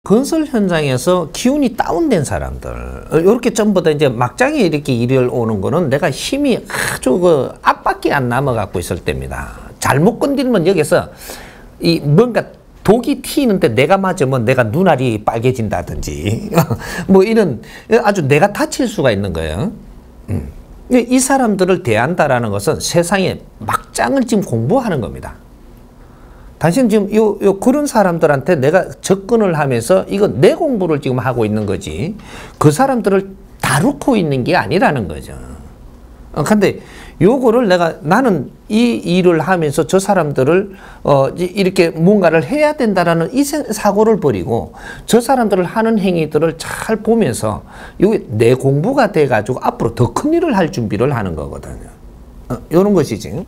건설 현장에서 기운이 다운된 사람들, 이렇게 전부 다 이제 막장에 이렇게 일을 오는 거는 내가 힘이 아주 그 앞밖에 안 남아갖고 있을 때입니다. 잘못 건드리면 여기서 이 뭔가 독이 튀는데 내가 맞으면 내가 눈알이 빨개진다든지 뭐 이런 아주 내가 다칠 수가 있는 거예요. 이 사람들을 대한다라는 것은 세상에 막장을 지금 공부하는 겁니다. 당신 지금 그런 사람들한테 내가 접근을 하면서 이거 내 공부를 지금 하고 있는 거지 그 사람들을 다루고 있는 게 아니라는 거죠. 근데 요거를 나는 이 일을 하면서 저 사람들을 이렇게 뭔가를 해야 된다라는 이 사고를 버리고 저 사람들을 하는 행위들을 잘 보면서 이게 내 공부가 돼 가지고 앞으로 더 큰 일을 할 준비를 하는 거거든요. 요런 것이지.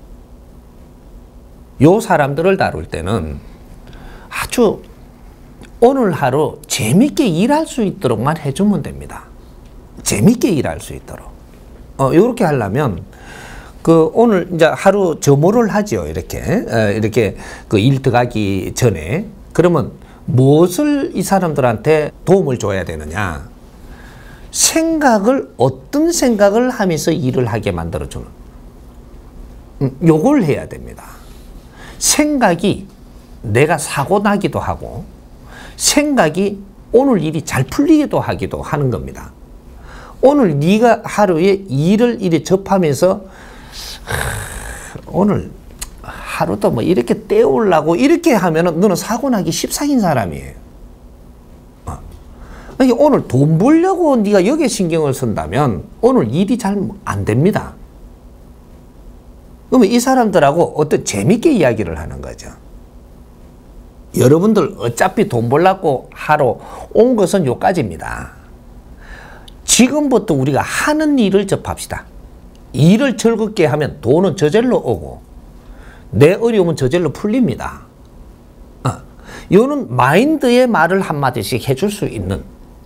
요 사람들을 다룰 때는 아주 오늘 하루 재밌게 일할 수 있도록만 해주면 됩니다. 재밌게 일할 수 있도록. 요렇게 하려면 오늘 이제 하루 점호를 하죠. 이렇게 그 일 들어가기 전에. 그러면 무엇을 이 사람들한테 도움을 줘야 되느냐. 어떤 생각을 하면서 일을 하게 만들어주는. 요걸 해야 됩니다. 생각이 내가 사고 나기도 하고 생각이 오늘 일이 잘 풀리기도 하기도 하는 겁니다. 오늘 네가 하루에 일을 이렇게 접하면서 오늘 하루도 뭐 이렇게 때우려고 이렇게 하면은 너는 사고 나기 십상인 사람이에요. 오늘 돈 벌려고 네가 여기에 신경을 쓴다면 오늘 일이 잘 안 됩니다. 그러면 이 사람들하고 어떤 재밌게 이야기를 하는 거죠. 여러분들 어차피 돈 벌려고 하러 온 것은 요까지입니다. 지금부터 우리가 하는 일을 접합시다. 일을 즐겁게 하면 돈은 저절로 오고 내 어려움은 저절로 풀립니다. 요는 마인드의 말을 한마디씩 해줄 수 있는.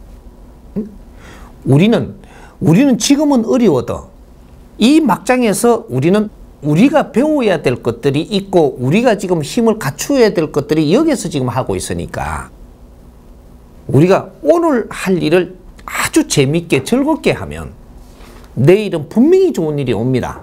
우리는 지금은 어려워도 이 막장에서 우리가 배워야 될 것들이 있고 우리가 지금 힘을 갖추어야 될 것들이 여기서 지금 하고 있으니까 우리가 오늘 할 일을 아주 재밌게 즐겁게 하면 내일은 분명히 좋은 일이 옵니다.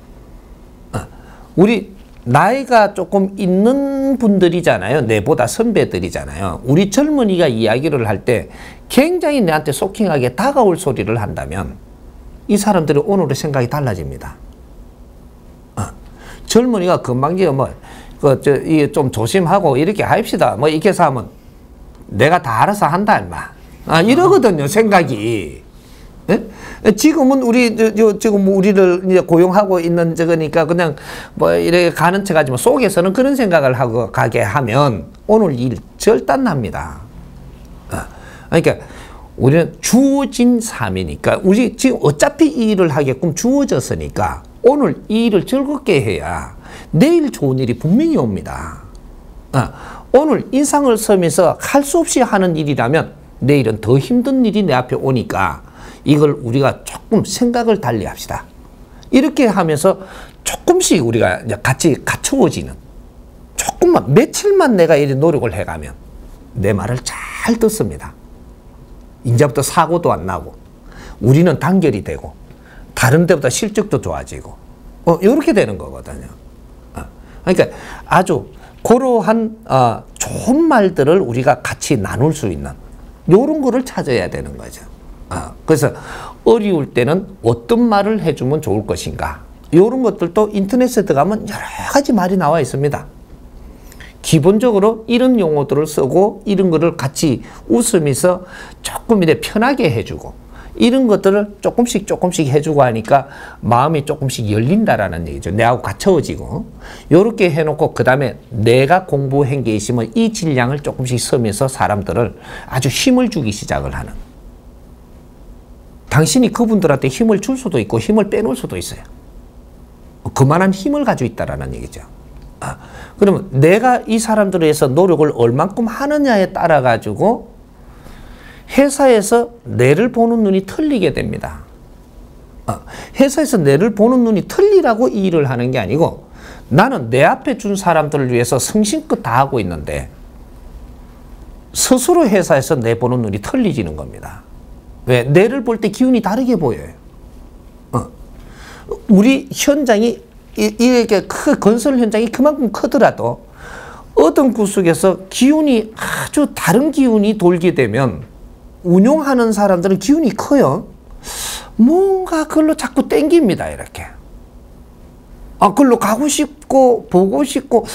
우리 나이가 조금 있는 분들이잖아요. 내보다 선배들이잖아요. 우리 젊은이가 이야기를 할 때 굉장히 내한테 소킹하게 다가올 소리를 한다면 이 사람들의 오늘의 생각이 달라집니다. 젊은이가 금방지어 좀 조심하고 이렇게 합시다. 이렇게 해서 하면 내가 다 알아서 한다, 임마. 이러거든요, 생각이. 예? 지금은 지금 우리를 이제 고용하고 있는 저거니까 그냥 이렇게 가는 척 하지만 속에서는 그런 생각을 하고 가게 하면 오늘 일 절단납니다. 그러니까 우리는 주어진 삶이니까 우리 지금 어차피 이 일을 하게끔 주어졌으니까 오늘 이 일을 즐겁게 해야 내일 좋은 일이 분명히 옵니다. 오늘 인상을 쓰면서 할 수 없이 하는 일이라면 내일은 더 힘든 일이 내 앞에 오니까 이걸 우리가 조금 생각을 달리 합시다. 이렇게 하면서 조금씩 우리가 이제 같이 갖추어지는 조금만 며칠만 내가 이렇게 노력을 해가면 내 말을 잘 듣습니다. 이제부터 사고도 안 나고 우리는 단결이 되고 다른 데보다 실적도 좋아지고 이렇게 되는 거거든요. 그러니까 아주 그러한 좋은 말들을 우리가 같이 나눌 수 있는 이런 거를 찾아야 되는 거죠. 그래서 어려울 때는 어떤 말을 해주면 좋을 것인가 이런 것들도 인터넷에 들어가면 여러 가지 말이 나와 있습니다. 기본적으로 이런 용어들을 쓰고 이런 거를 같이 웃으면서 조금 이렇게 편하게 해주고 이런 것들을 조금씩 해주고 하니까 마음이 조금씩 열린다라는 얘기죠. 내하고 갖춰지고 이렇게 해놓고 그 다음에 내가 공부한 게 있으면 이 질량을 조금씩 쓰면서 사람들을 아주 힘을 주기 시작을 하는. 당신이 그분들한테 힘을 줄 수도 있고 힘을 빼놓을 수도 있어요. 그만한 힘을 가지고 있다라는 얘기죠. 그러면 내가 이 사람들을 위해서 노력을 얼만큼 하느냐에 따라 가지고 회사에서 내를 보는 눈이 틀리게 됩니다. 회사에서 내를 보는 눈이 틀리라고 이 일을 하는 게 아니고 나는 내 앞에 준 사람들을 위해서 성심껏 다 하고 있는데 스스로 회사에서 내보는 눈이 틀리지는 겁니다. 왜? 내를 볼 때 기운이 다르게 보여요. 우리 현장이 이렇게 건설 현장이 그만큼 크더라도 어떤 구석에서 기운이 아주 다른 기운이 돌게 되면 운용하는 사람들은 기운이 커요. 뭔가 그걸로 자꾸 땡깁니다. 이렇게. 그걸로 가고 싶고 보고 싶고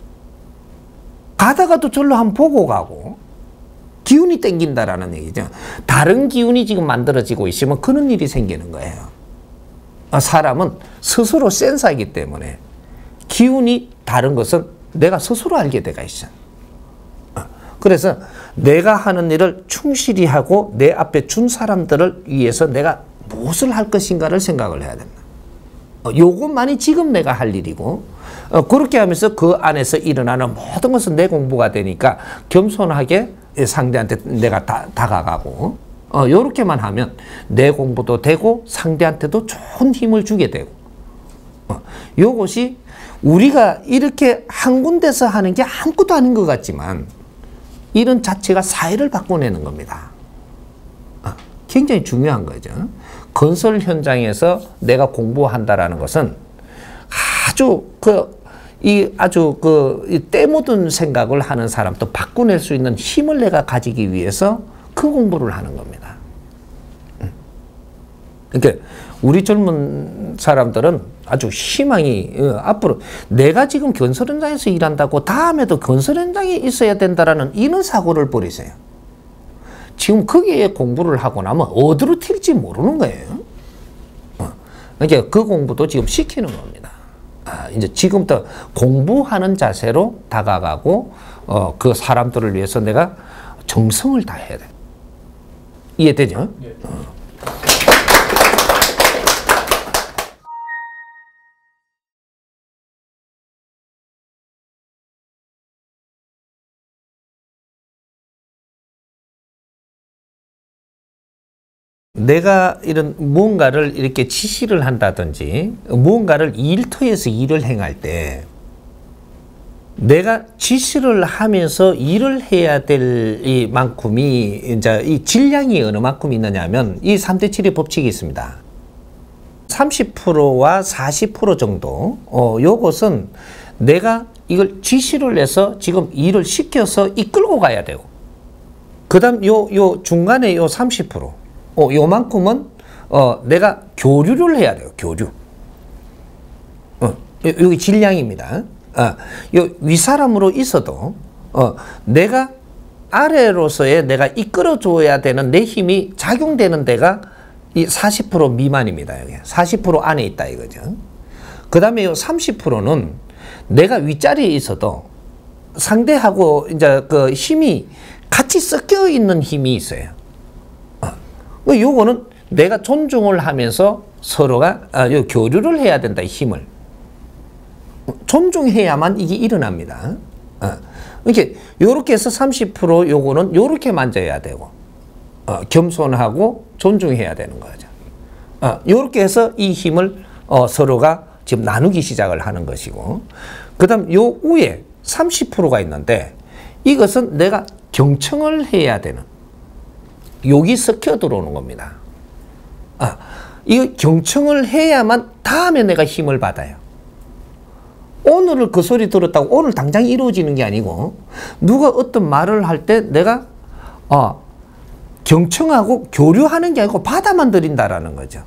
가다가도 절로 한번 보고 가고 기운이 땡긴다라는 얘기죠. 다른 기운이 지금 만들어지고 있으면 그런 일이 생기는 거예요. 사람은 스스로 센서이기 때문에 기운이 다른 것은 내가 스스로 알게 돼가 있어. 그래서 내가 하는 일을 충실히 하고 내 앞에 준 사람들을 위해서 내가 무엇을 할 것인가를 생각을 해야 된다. 요것만이 지금 내가 할 일이고 그렇게 하면서 그 안에서 일어나는 모든 것은 내 공부가 되니까 겸손하게 상대한테 내가 다가가고 요렇게만 하면 내 공부도 되고 상대한테도 좋은 힘을 주게 되고 요것이 우리가 이렇게 한 군데서 하는 게 아무것도 아닌 것 같지만 이런 자체가 사회를 바꿔내는 겁니다. 굉장히 중요한 거죠. 건설 현장에서 내가 공부한다라는 것은 아주 때 묻은 생각을 하는 사람도 바꿔낼 수 있는 힘을 내가 가지기 위해서 그 공부를 하는 겁니다. 그러니까 우리 젊은 사람들은 아주 희망이 앞으로 내가 지금 건설 현장에서 일한다고 다음에도 건설 현장에 있어야 된다라는 이런 사고를 버리세요. 지금 거기에 공부를 하고 나면 어디로 튈지 모르는 거예요. 그러니까 그 공부도 지금 시키는 겁니다. 이제 지금부터 공부하는 자세로 다가가고 그 사람들을 위해서 내가 정성을 다해야 돼. 이해되죠? 네. 내가 이런 무언가를 이렇게 지시를 한다든지 무언가를 일터에서 일을 행할 때 내가 지시를 하면서 일을 해야 될 이 만큼이 이제 이 질량이 어느 만큼 있느냐 하면 이 3대 7의 법칙이 있습니다. 30%와 40% 정도 요것은 내가 이걸 지시를 해서 지금 일을 시켜서 이끌고 가야 되고 그다음 요 중간에 요 30% 요만큼은 내가 교류를 해야 돼요. 교류. 여기 질량입니다. 요 윗사람으로 있어도 내가 아래로서의 내가 이끌어줘야 되는 내 힘이 작용되는 데가 이 40% 미만입니다. 여기 40% 안에 있다 이거죠. 그 다음에 요 30%는 내가 윗자리에 있어도 상대하고 이제 그 힘이 같이 섞여 있는 힘이 있어요. 요거는 내가 존중을 하면서 서로가 요 교류를 해야 된다. 힘을 존중해야만 이게 일어납니다. 이렇게 요렇게 해서 30% 요거는 요렇게 만져야 되고 겸손하고 존중해야 되는 거죠. 요렇게 해서 이 힘을 서로가 지금 나누기 시작을 하는 것이고 그다음 요 위에 30%가 있는데 이것은 내가 경청을 해야 되는 여기 섞여 들어오는 겁니다. 이거 경청을 해야만 다음에 내가 힘을 받아요. 오늘을 그 소리 들었다고 오늘 당장 이루어지는 게 아니고 누가 어떤 말을 할 때 내가 경청하고 교류하는 게 아니고 받아만 들인다라는 거죠.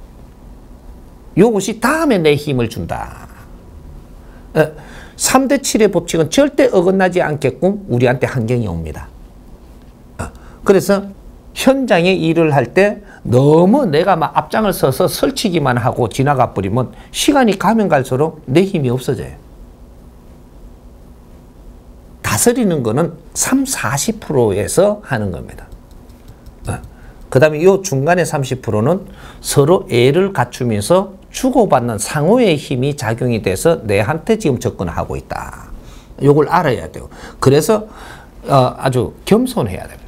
이것이 다음에 내 힘을 준다. 3대 7의 법칙은 절대 어긋나지 않게끔 우리한테 환경이 옵니다. 그래서 현장에 일을 할 때 너무 내가 막 앞장을 서서 설치기만 하고 지나가 버리면 시간이 가면 갈수록 내 힘이 없어져요. 다스리는 거는 40%에서 하는 겁니다. 그 다음에 이 중간에 30%는 서로 애를 갖추면서 주고받는 상호의 힘이 작용이 돼서 내한테 지금 접근하고 있다. 이걸 알아야 돼요. 그래서 아주 겸손해야 됩니다.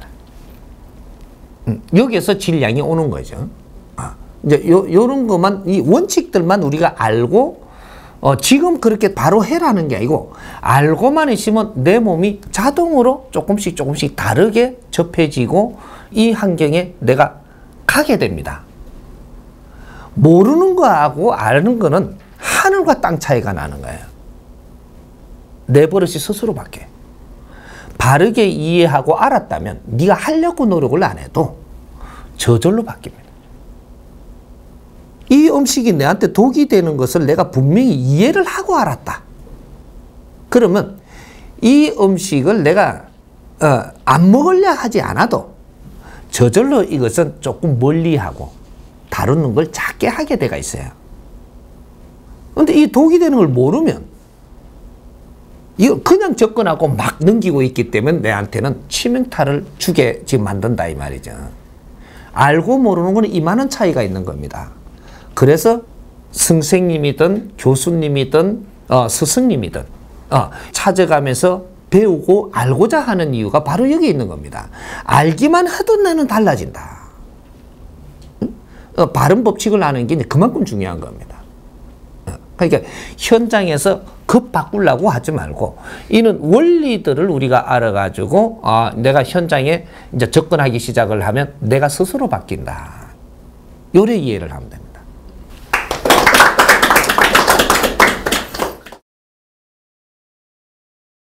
여기에서 질량이 오는 거죠. 이제 요런 것만, 이 원칙들만 우리가 알고, 지금 그렇게 바로 해라는 게 아니고 알고만 있으면 내 몸이 자동으로 조금씩 다르게 접해지고 이 환경에 내가 가게 됩니다. 모르는 거하고 아는 거는 하늘과 땅 차이가 나는 거예요. 내 버릇이 스스로 바뀌어요. 바르게 이해하고 알았다면 네가 하려고 노력을 안 해도 저절로 바뀝니다. 이 음식이 내한테 독이 되는 것을 내가 분명히 이해를 하고 알았다. 그러면 이 음식을 내가 안 먹으려 하지 않아도 저절로 이것은 조금 멀리하고 다루는 걸 작게 하게 돼가 있어요. 그런데 이 독이 되는 걸 모르면 이거 그냥 접근하고 막 넘기고 있기 때문에 내한테는 치명타를 주게 지금 만든다 이 말이죠. 알고 모르는 건 이만한 차이가 있는 겁니다. 그래서 선생님이든 교수님이든 스승님이든 찾아가면서 배우고 알고자 하는 이유가 바로 여기 있는 겁니다. 알기만 해도 나는 달라진다. 바른 법칙을 아는 게 그만큼 중요한 겁니다. 그러니까 현장에서 급 바꾸려고 하지 말고 이는 원리들을 우리가 알아가지고 내가 현장에 이제 접근하기 시작을 하면 내가 스스로 바뀐다. 요래 이해를 하면 됩니다.